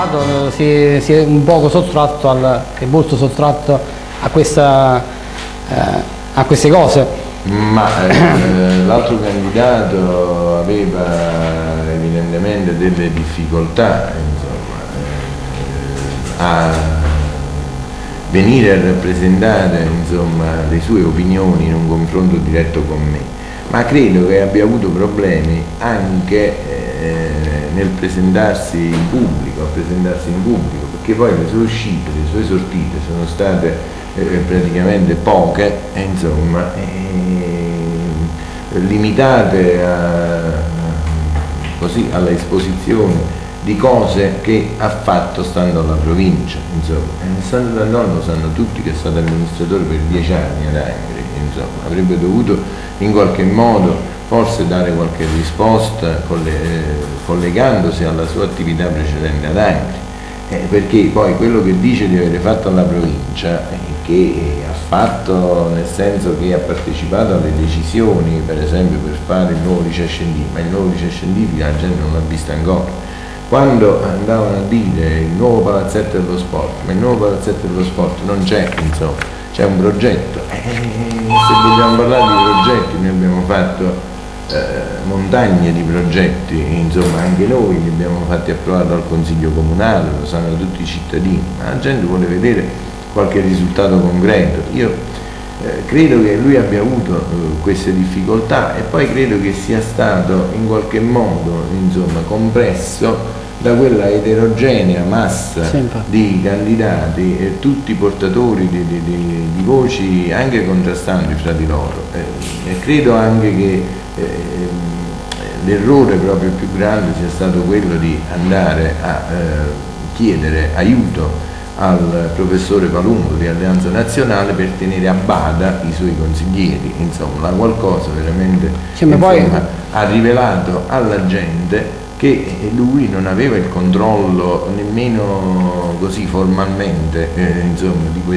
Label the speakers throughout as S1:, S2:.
S1: candidato si è un poco sottratto, è molto sottratto a queste cose.
S2: Ma l'altro candidato aveva evidentemente delle difficoltà, insomma, a venire a rappresentare, insomma, le sue opinioni in un confronto diretto con me, ma credo che abbia avuto problemi anche nel presentarsi in pubblico, perché poi le sue uscite, le sue sortite sono state praticamente poche, insomma, limitate così alla esposizione di cose che ha fatto stando alla provincia, insomma. Alessandro D'Andon lo sanno tutti che è stato amministratore per 10 anni ad Angri, insomma, avrebbe dovuto in qualche modo forse dare qualche risposta collegandosi alla sua attività precedente ad Angri. Perché poi quello che dice di avere fatto alla provincia, che ha fatto nel senso che ha partecipato alle decisioni, per esempio per fare il nuovo liceo scientifico, ma il nuovo liceo scientifico la gente non l'ha visto ancora. Quando andavano a dire il nuovo palazzetto dello sport, ma il nuovo palazzetto dello sport non c'è, insomma, c'è un progetto. Se vogliamo parlare di progetti, noi abbiamo fatto montagne di progetti, insomma anche noi li abbiamo fatti approvare dal Consiglio Comunale, lo sanno tutti i cittadini, ma la gente vuole vedere qualche risultato concreto. Io credo che lui abbia avuto queste difficoltà e poi credo che sia stato in qualche modo, insomma, compresso da quella eterogenea massa di candidati, tutti portatori di voci anche contrastanti fra di loro, e credo anche che l'errore proprio più grande sia stato quello di andare a chiedere aiuto al professore Palumbo di Alleanza Nazionale per tenere a bada i suoi consiglieri, insomma, qualcosa veramente, insomma, ha rivelato alla gente che lui non aveva il controllo nemmeno così formalmente, insomma, di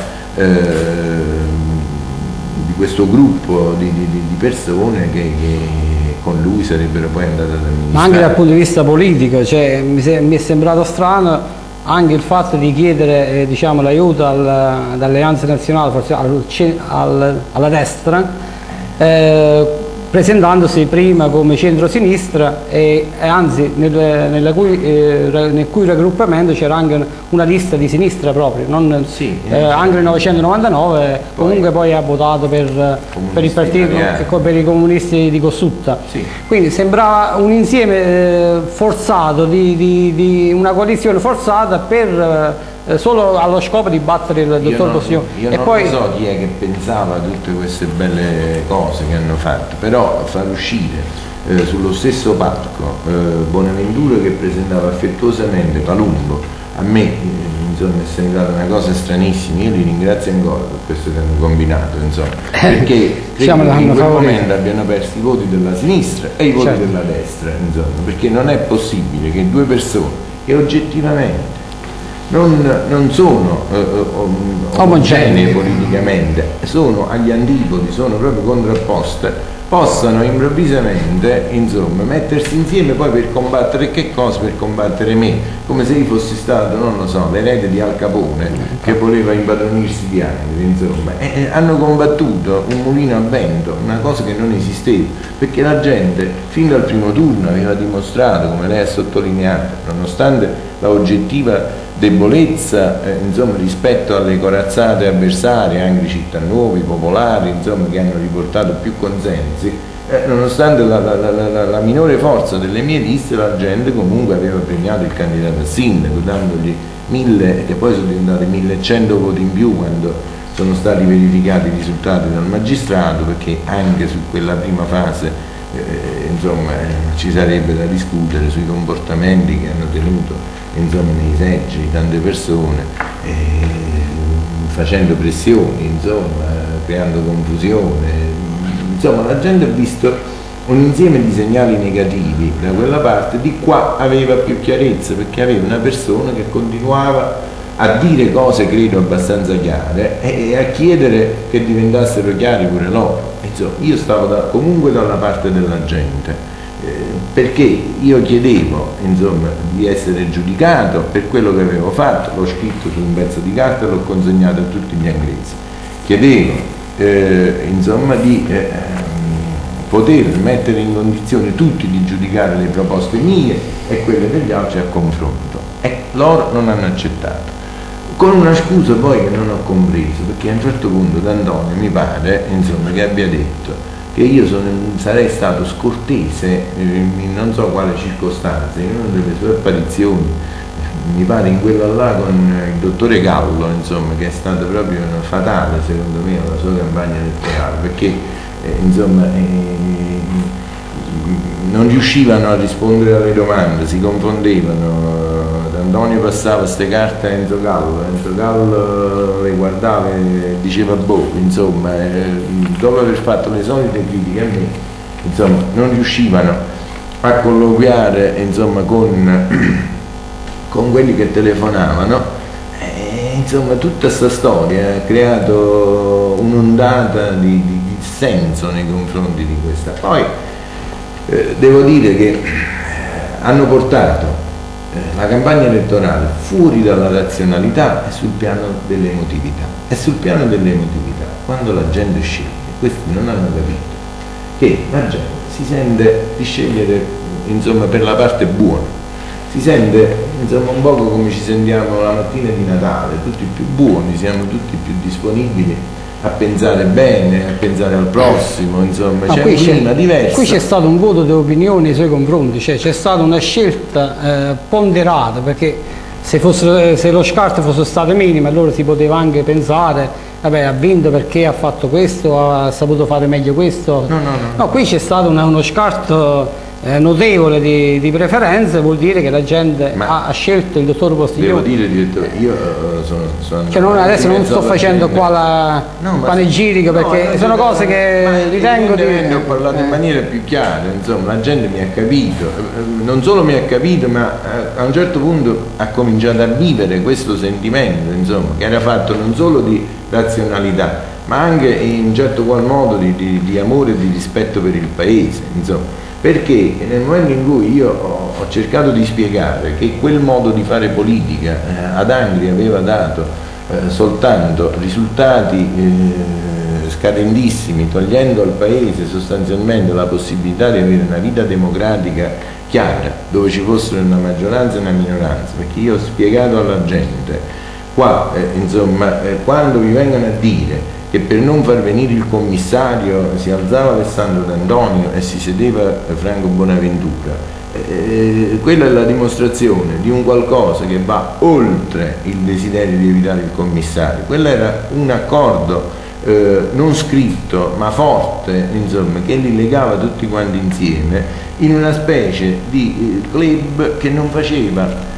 S2: questo gruppo di persone che con lui sarebbero poi andate ad amministrare.
S1: Ma anche dal punto di vista politico, cioè, mi è sembrato strano anche il fatto di chiedere diciamo, l'aiuto all'Alleanza Nazionale, forse alla destra, presentandosi prima come centro-sinistra e anzi nel cui raggruppamento c'era anche una lista di sinistra proprio, non,
S2: sì,
S1: anche nel 1999 comunque poi ha votato per il partito, per i comunisti di Cossutta,
S2: sì.
S1: Quindi sembrava un insieme forzato, di una coalizione forzata per solo allo scopo di battere il dottor Cossione.
S2: Io non lo so chi è che pensava a tutte queste belle cose che hanno fatto, però far uscire sullo stesso palco Bonaventura che presentava affettuosamente Palumbo, a me insomma è sembrata una cosa stranissima. Io li ringrazio ancora per questo che hanno combinato, insomma, perché credo che in quel momento abbiano perso i voti della sinistra e i voti della destra, insomma, perché non è possibile che due persone che oggettivamente non sono omogenee politicamente, sono agli antipodi, sono proprio contrapposte, possano improvvisamente, insomma, mettersi insieme poi per combattere che cosa? Per combattere me, come se io fossi stato, non lo so, l'erede di Al Capone che voleva impadronirsi di Angri, insomma, hanno combattuto un mulino a vento, una cosa che non esisteva, perché la gente fin dal primo turno aveva dimostrato, come lei ha sottolineato, nonostante la oggettiva debolezza insomma, rispetto alle corazzate avversarie, Angri Cittanuovi, Popolari, insomma, che hanno riportato più consensi, nonostante la minore forza delle mie liste, la gente comunque aveva premiato il candidato a sindaco, dandogli 1000, che poi sono diventati 1100 voti in più quando sono stati verificati i risultati dal magistrato, perché anche su quella prima fase insomma, ci sarebbe da discutere sui comportamenti che hanno tenuto, insomma, nei seggi di tante persone, facendo pressioni, insomma, creando confusione, insomma la gente ha visto un insieme di segnali negativi da quella parte. Di qua aveva più chiarezza, perché aveva una persona che continuava a dire cose credo abbastanza chiare e a chiedere che diventassero chiari pure loro. Insomma, io stavo comunque dalla parte della gente, perché io chiedevo insomma, di essere giudicato per quello che avevo fatto, l'ho scritto su un pezzo di carta e l'ho consegnato a tutti gli inglesi. Chiedevo insomma, di poter mettere in condizione tutti di giudicare le proposte mie e quelle degli altri a confronto, e loro non hanno accettato, con una scusa poi che non ho compreso, perché a un certo punto D'Antonio mi pare insomma, che abbia detto che io sarei stato scortese in non so quale circostanza, in una delle sue apparizioni, mi pare in quella là con il dottore Gallo, insomma, che è stata proprio fatale secondo me alla sua campagna elettorale, perché insomma, non riuscivano a rispondere alle domande, si confondevano. D'Antonio passava queste carte a Enzo Gallo le guardava e diceva boh, insomma, dopo aver fatto le solite critiche a me, insomma, non riuscivano a colloquiare insomma, con quelli che telefonavano, insomma tutta questa storia ha creato un'ondata di dissenso nei confronti di questa. Poi devo dire che hanno portato la campagna elettorale fuori dalla razionalità e sul piano dell'emotività. E sul piano dell'emotività, quando la gente sceglie, questi non hanno capito che la gente si sente di scegliere insomma, per la parte buona, si sente insomma, un poco come ci sentiamo la mattina di Natale, tutti più buoni, siamo tutti più disponibili a pensare bene, a pensare al prossimo, insomma, c'è un clima diverso.
S1: Qui c'è stato un voto di opinione nei suoi confronti, cioè c'è stata una scelta ponderata, perché se lo scarto fosse stato minimo allora si poteva anche pensare, vabbè, ha vinto perché ha fatto questo, ha saputo fare meglio questo. No, qui c'è stato uno scarto notevole di preferenze, vuol dire che la gente ha scelto il dottor Postiglione.
S2: Devo dire, direttore, io sono
S1: cioè adesso non sto facendo qua la panegirica, perché sono cose che ritengo di...
S2: Ho parlato in maniera più chiara, insomma, la gente mi ha capito, non solo mi ha capito, ma a un certo punto ha cominciato a vivere questo sentimento, insomma, che era fatto non solo di razionalità, ma anche in un certo qual modo di amore e di rispetto per il paese, insomma. Perché nel momento in cui io ho cercato di spiegare che quel modo di fare politica ad Angri aveva dato soltanto risultati scadentissimi, togliendo al Paese sostanzialmente la possibilità di avere una vita democratica chiara, dove ci fossero una maggioranza e una minoranza, perché io ho spiegato alla gente, qua insomma, quando vi vengono a dire che per non far venire il commissario si alzava Alessandro D'Antonio e si sedeva Franco Bonaventura, quella è la dimostrazione di un qualcosa che va oltre il desiderio di evitare il commissario. Quello era un accordo non scritto ma forte, insomma, che li legava tutti quanti insieme in una specie di club che non faceva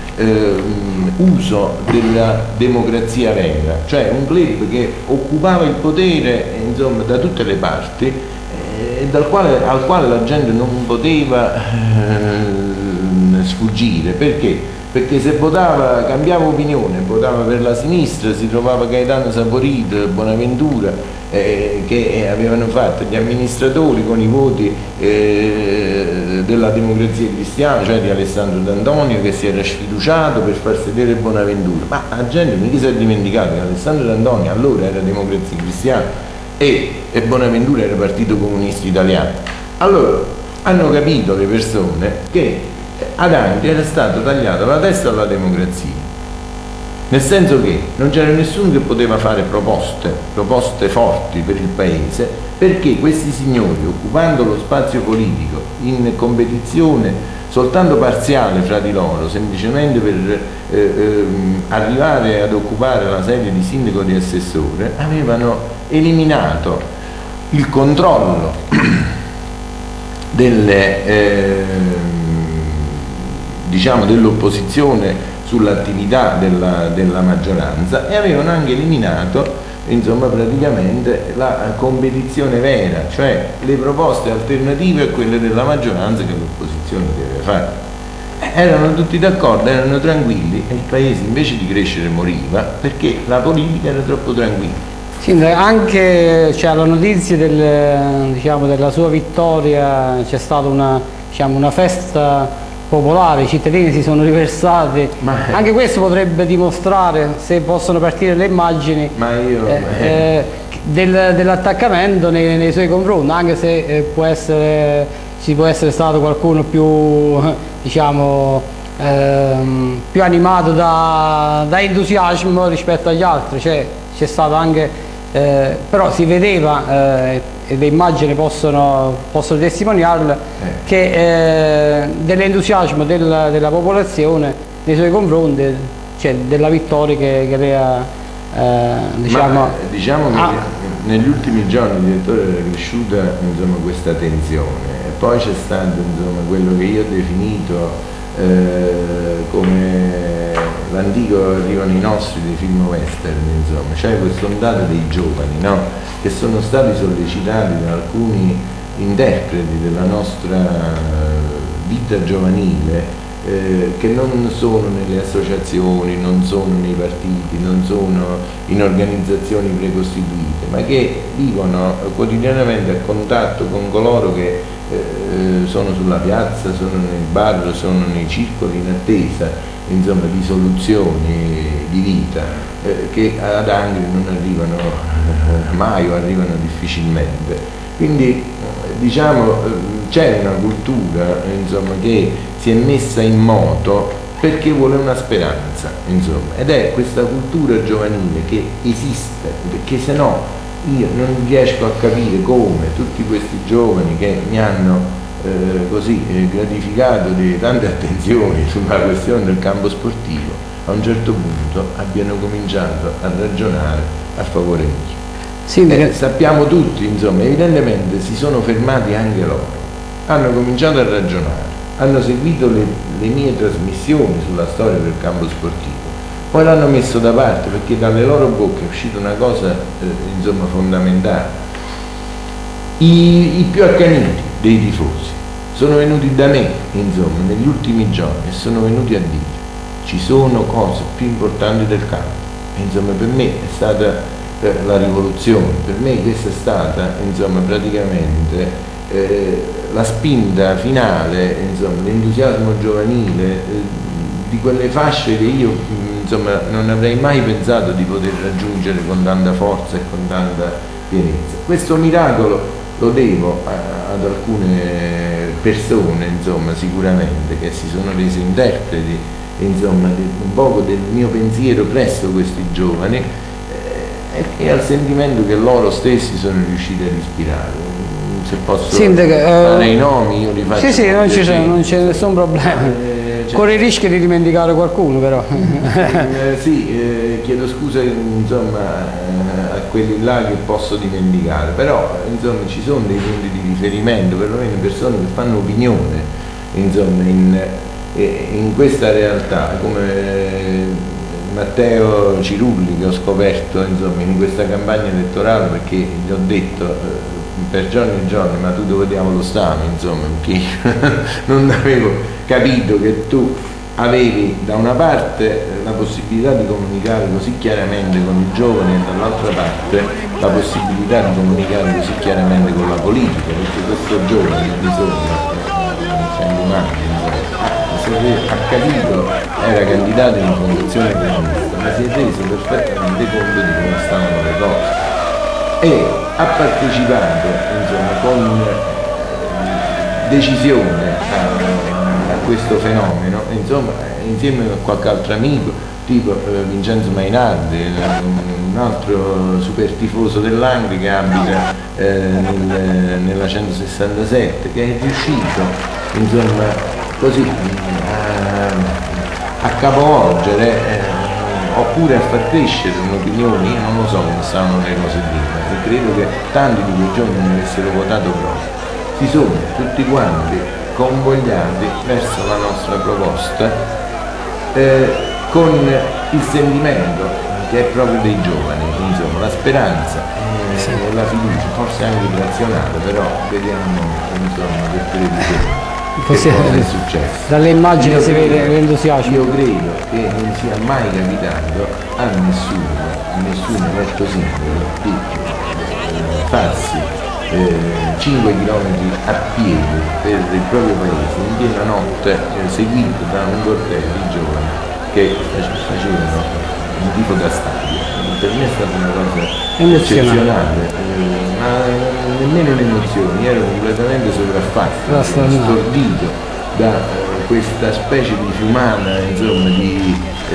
S2: uso della democrazia vera, cioè un club che occupava il potere insomma, da tutte le parti, al quale la gente non poteva sfuggire. Perché? Perché se votava, cambiava opinione, votava per la sinistra, si trovava Gaetano Saporito, Bonaventura, che avevano fatto gli amministratori con i voti della Democrazia Cristiana, cioè di Alessandro D'Antonio, che si era sfiduciato per far sedere Bonaventura. Ma la gente mica si è dimenticato che Alessandro D'Antonio allora era Democrazia Cristiana e Bonaventura era Partito Comunista Italiano. Allora hanno capito le persone che ad Angri era stata tagliata la testa alla democrazia, nel senso che non c'era nessuno che poteva fare proposte forti per il paese, perché questi signori, occupando lo spazio politico in competizione soltanto parziale fra di loro, semplicemente per arrivare ad occupare la sede di sindaco di assessore, avevano eliminato il controllo dell'opposizione sull'attività della maggioranza, e avevano anche eliminato insomma, praticamente la competizione vera, cioè le proposte alternative a quelle della maggioranza che l'opposizione deve fare. Erano tutti d'accordo, erano tranquilli, e il paese invece di crescere moriva perché la politica era troppo tranquilla.
S1: Sì, anche alla notizia diciamo, della sua vittoria c'è stata diciamo, una festa popolare, i cittadini si sono riversati, anche questo potrebbe dimostrare, se possono partire le immagini, dell'attaccamento nei suoi confronti, anche se ci può essere stato qualcuno più, diciamo, più animato da entusiasmo rispetto agli altri, c'è stato anche, però si vedeva, e le immagini possono testimoniarlo, che dell'entusiasmo della popolazione nei suoi confronti, cioè della vittoria che aveva, diciamo
S2: che negli ultimi giorni, direttore, era cresciuta, insomma, questa tensione, e poi c'è stato, insomma, quello che io ho definito come l'antico arrivano i nostri dei film western, insomma, c'è questa ondata dei giovani, no? Che sono stati sollecitati da alcuni interpreti della nostra vita giovanile, che non sono nelle associazioni, non sono nei partiti, non sono in organizzazioni precostituite, ma che vivono quotidianamente a contatto con coloro che sono sulla piazza, sono nel bar, sono nei circoli in attesa, insomma, di soluzioni di vita che ad Angri non arrivano mai o arrivano difficilmente. Quindi diciamo c'è una cultura, insomma, che si è messa in moto perché vuole una speranza, insomma, ed è questa cultura giovanile che esiste, perché se no io non riesco a capire come tutti questi giovani che mi hanno così gratificato di tante attenzioni sulla questione del campo sportivo, a un certo punto abbiano cominciato a ragionare a favore mio. Sì, sappiamo tutti, insomma, evidentemente si sono fermati anche loro, hanno cominciato a ragionare, hanno seguito le mie trasmissioni sulla storia del campo sportivo, poi l'hanno messo da parte perché dalle loro bocche è uscita una cosa insomma, fondamentale. I più accaniti dei tifosi sono venuti da me, insomma, negli ultimi giorni, e sono venuti a dire: ci sono cose più importanti del campo. E, insomma, per me è stata la rivoluzione, per me questa è stata, insomma, praticamente la spinta finale, insomma, l'entusiasmo giovanile di quelle fasce che io, insomma, non avrei mai pensato di poter raggiungere con tanta forza e con tanta pienezza. Questo miracolo lo devo ad alcune persone, insomma, sicuramente, che si sono rese interpreti, insomma, un poco del mio pensiero presso questi giovani, e al sentimento che loro stessi sono riusciti ad ispirare. Se posso fare i nomi, io li faccio.
S1: Sì, non c'è nessun problema. Corre il rischio di dimenticare qualcuno, però.
S2: Sì, chiedo scusa, insomma, a quelli là che posso dimenticare, però, insomma, ci sono dei punti di riferimento, perlomeno persone che fanno opinione, insomma, in questa realtà, come Matteo Cirulli, che ho scoperto, insomma, in questa campagna elettorale, perché gli ho detto per giorni e giorni: ma tu dove diavolo stavi, insomma, perché non avevo capito che tu avevi da una parte la possibilità di comunicare così chiaramente con i giovani e dall'altra parte la possibilità di comunicare così chiaramente con la politica, perché questo giovane ha capito, era candidato in fondazione comunista, ma si è reso perfettamente conto di come stavano le cose e ha partecipato, insomma, con decisione a questo fenomeno, insomma, insieme a qualche altro amico, tipo Vincenzo Mainardi, un altro super tifoso dell'Angri che abita nella 167, che è riuscito, insomma, così a capovolgere oppure a far crescere un'opinione. Io non lo so come stavano le cose lì, ma credo che tanti di quei giorni non avessero votato proprio. Si sono tutti quanti convogliati verso la nostra proposta con il sentimento che è proprio dei giovani, insomma, la speranza e la fiducia, forse anche il razionale, però vediamo, insomma, che previsione. Che cosa è successo?
S1: Dalle immagini si vede l'entusiasmo.
S2: Io credo che non sia mai capitato a nessun eletto singolo di farsi 5 km a piedi per il proprio paese in piena notte, seguito da un corteo di giovani che facevano un tifo da stadio. Per me è stata una cosa eccezionale, ma nemmeno le emozioni, ero completamente sopraffatto, stordito da questa specie di fiumana, insomma, di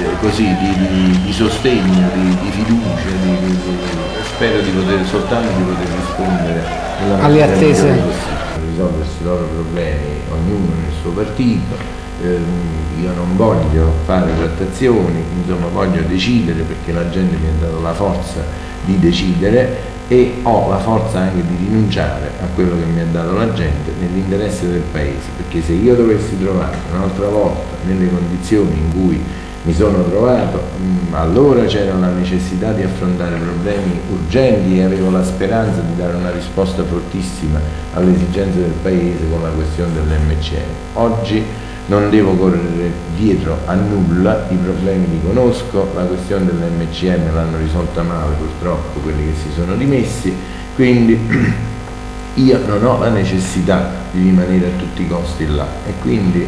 S2: sostegno, di fiducia, spero soltanto di poter rispondere
S1: alle attese,
S2: risolversi i loro problemi, ognuno nel suo partito. Io non voglio fare trattazioni, insomma voglio decidere, perché la gente mi ha dato la forza di decidere e ho la forza anche di rinunciare a quello che mi ha dato la gente nell'interesse del paese, perché se io dovessi trovare un'altra volta nelle condizioni in cui mi sono trovato, allora c'era la necessità di affrontare problemi urgenti e avevo la speranza di dare una risposta fortissima alle esigenze del paese con la questione dell'MCM. Oggi non devo correre dietro a nulla, i problemi li conosco, la questione dell'MCM l'hanno risolta male purtroppo quelli che si sono dimessi, quindi io non ho la necessità di rimanere a tutti i costi là e quindi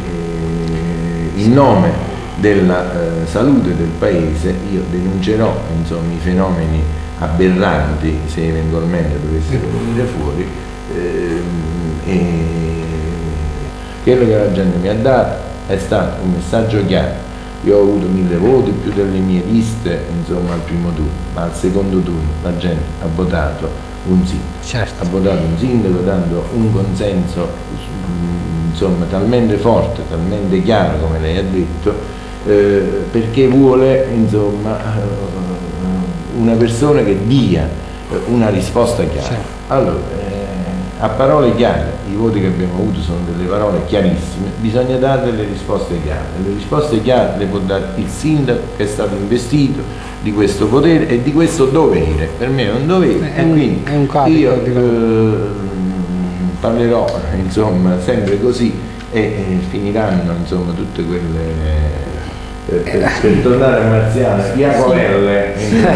S2: in nome della salute del paese io denuncerò, insomma, i fenomeni aberranti se eventualmente dovessero venire fuori e quello che la gente mi ha dato è stato un messaggio chiaro. Io ho avuto 1000 voti, più delle mie liste, insomma, al primo turno, ma al secondo turno la gente ha votato un sindaco,
S1: certo.
S2: Ha votato un sindaco dando un consenso, insomma, talmente forte, talmente chiaro, come lei ha detto, perché vuole, insomma, una persona che dia una risposta chiara.
S1: Certo.
S2: Allora, a parole chiare, i voti che abbiamo avuto sono delle parole chiarissime, bisogna dare delle risposte chiare. Le risposte chiare le può dare il sindaco che è stato investito di questo potere e di questo dovere. Per me è un dovere e quindi io parlerò, insomma, sempre così e finiranno, insomma, tutte quelle per tornare a Marziano, Iacolelle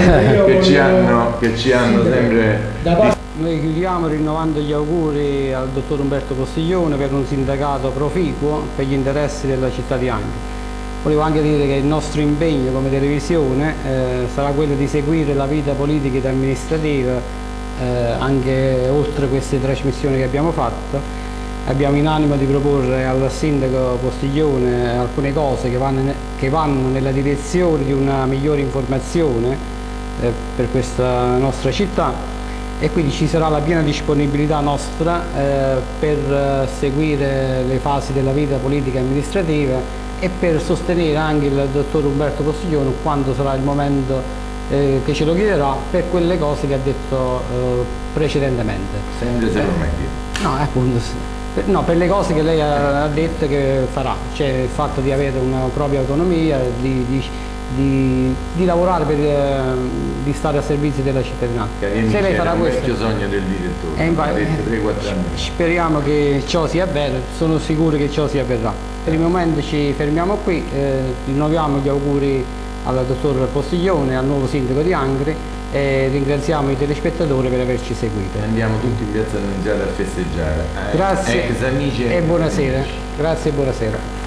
S2: che ci hanno sempre.
S1: Noi chiudiamo rinnovando gli auguri al dottor Umberto Postiglione per un sindacato proficuo per gli interessi della città di Angri. Volevo anche dire che il nostro impegno come televisione sarà quello di seguire la vita politica ed amministrativa anche oltre queste trasmissioni che abbiamo fatto. Abbiamo in animo di proporre al sindaco Postiglione alcune cose che vanno nella direzione di una migliore informazione per questa nostra città. E quindi ci sarà la piena disponibilità nostra per seguire le fasi della vita politica e amministrativa e per sostenere anche il dottor Umberto Postiglione quando sarà il momento che ce lo chiederà per quelle cose che ha detto precedentemente.
S2: Sempre se lo meglio.
S1: No, appunto, no, per le cose che lei ha detto che farà, cioè il fatto di avere una propria autonomia, di lavorare di stare a servizio della cittadinanza.
S2: Se lei farà questo, è il vecchio sogno del direttore, detto 3-4 anni.
S1: Speriamo che ciò sia vero, sono sicuro che ciò si avverrà. Per il momento ci fermiamo qui, rinnoviamo gli auguri al dottor Postiglione, al nuovo sindaco di Angri e ringraziamo i telespettatori per averci seguito.
S2: Andiamo tutti in piazza Annunziata a festeggiare.
S1: Grazie
S2: ex amici
S1: e buonasera. Grazie e buonasera.